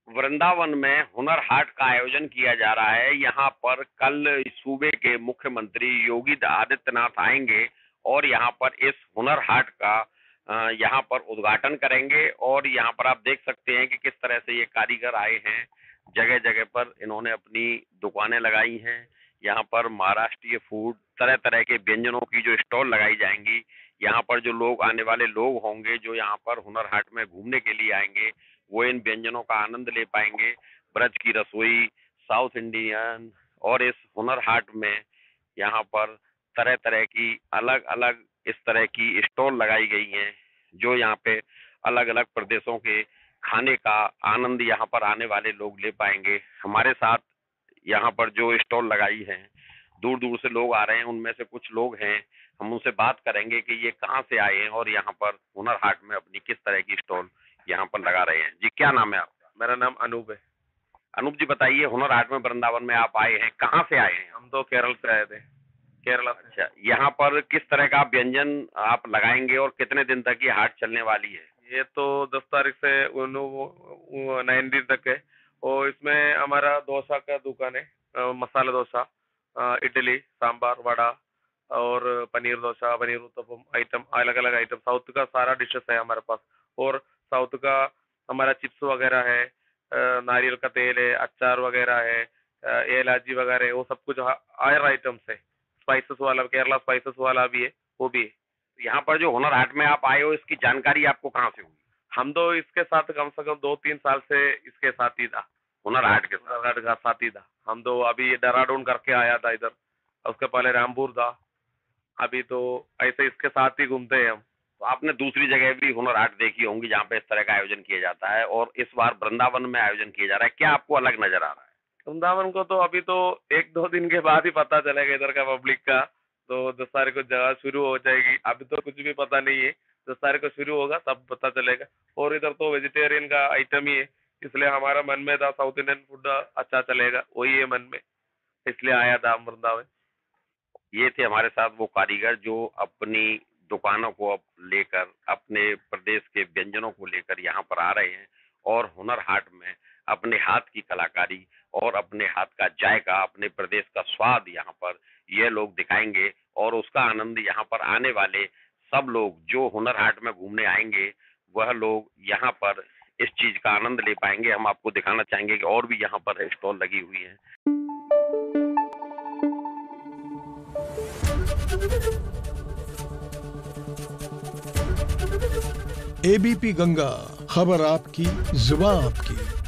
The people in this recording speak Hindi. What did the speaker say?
वृंदावन में हुनर हाट का आयोजन किया जा रहा है। यहाँ पर कल सूबे के मुख्यमंत्री योगी आदित्यनाथ आएंगे और यहाँ पर इस हुनर हाट का यहाँ पर उद्घाटन करेंगे। और यहाँ पर आप देख सकते हैं कि किस तरह से ये कारीगर आए हैं, जगह जगह पर इन्होंने अपनी दुकानें लगाई हैं। यहाँ पर महाराष्ट्रीय फूड, तरह तरह के व्यंजनों की जो स्टॉल लगाई जाएंगी। यहाँ पर जो लोग आने वाले लोग होंगे जो यहाँ पर हुनर हाट में घूमने के लिए आएंगे, वो इन व्यंजनों का आनंद ले पाएंगे। ब्रज की रसोई, साउथ इंडियन, और इस हुनर हाट में यहाँ पर तरह तरह की अलग अलग इस तरह की स्टॉल लगाई गई हैं, जो यहाँ पे अलग अलग प्रदेशों के खाने का आनंद यहाँ पर आने वाले लोग ले पाएंगे। हमारे साथ यहाँ पर जो स्टॉल लगाई है, दूर दूर से लोग आ रहे हैं। उनमें से कुछ लोग हैं, हम उनसे बात करेंगे कि ये कहाँ से आए हैं और यहाँ पर हुनर हाट में अपनी किस तरह की स्टॉल यहाँ पर लगा रहे हैं। जी, क्या नाम है आपका? मेरा नाम अनूप है। अनूप जी, बताइए, हुनर हाट में वृंदावन में आप आए हैं, कहाँ से आए हैं? हम तो केरल से आए थे। केरला से। अच्छा, यहाँ पर किस तरह का व्यंजन आप लगाएंगे और कितने दिन तक ये हाट चलने वाली है? ये तो 10 तारीख से 9 दिन तक है। और इसमें हमारा डोसा का दुकान है, मसाला डोसा, इडली, सांबार, वड़ा और पनीर डोसा, पनीर उत्तपम आइटम, अलग अलग आइटम, साउथ का सारा डिशेस है हमारे पास। और साउथ का हमारा चिप्स वगैरह है, नारियल का तेल है, अचार वगैरह है, इलायची वगैरह है, वो सब कुछ आयर आइटम्स है। स्पाइसेस वाला, केरला स्पाइसेस वाला भी है, वो भी है। यहाँ पर जो हुनर हाट में आप आए हो, इसकी जानकारी आपको कहाँ से हुई? हम तो इसके साथ कम से कम 2-3 साल से इसके साथ ही था। हुनर हाट के साथ? हुनर हाट का साथ ही था। हम तो अभी देहरादून करके आया था इधर, उसके पहले रामपुर था, अभी तो ऐसे इसके साथ ही घूमते हैं हम। तो आपने दूसरी जगह भी हुनर हाट देखी होंगी जहाँ पे इस तरह का आयोजन किया जाता है, और इस बार वृंदावन में आयोजन किया जा रहा है, क्या आपको अलग नजर आ रहा है? वृंदावन को तो अभी तो 1-2 दिन के बाद ही पता चलेगा इधर का पब्लिक का। तो 10 तारीख को जगह शुरू हो जाएगी, अभी तो कुछ भी पता नहीं है। 10 तारीख को शुरू होगा तब पता चलेगा। और इधर तो वेजिटेरियन का आइटम ही है, इसलिए हमारा मन में था साउथ इंडियन फूड अच्छा चलेगा, वही है मन में, इसलिए आया था हम वृंदावन। ये थे हमारे साथ वो कारीगर जो अपनी दुकानों को अब लेकर, अपने प्रदेश के व्यंजनों को लेकर यहाँ पर आ रहे हैं, और हुनर हाट में अपने हाथ की कलाकारी और अपने हाथ का जायका, अपने प्रदेश का स्वाद यहाँ पर ये लोग दिखाएंगे। और उसका आनंद यहाँ पर आने वाले सब लोग जो हुनर हाट में घूमने आएंगे, वह लोग यहाँ पर इस चीज का आनंद ले पाएंगे। हम आपको दिखाना चाहेंगे कि और भी यहाँ पर स्टॉल लगी हुई है। एबीपी गंगा, खबर आपकी, जुबान आपकी।